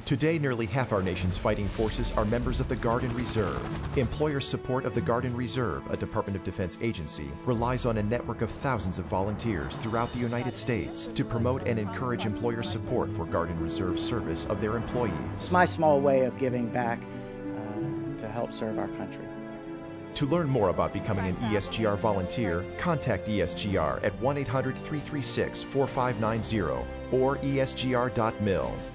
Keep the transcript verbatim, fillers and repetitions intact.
Today, nearly half our nation's fighting forces are members of the Guard and Reserve. Employer support of the Guard and Reserve, a Department of Defense agency, relies on a network of thousands of volunteers throughout the United States to promote and encourage employer support for Guard and Reserve service of their employees. It's my small way of giving back uh, to help serve our country. To learn more about becoming an E S G R volunteer, contact E S G R at one eight hundred, three three six, four five nine zero or E S G R dot mil.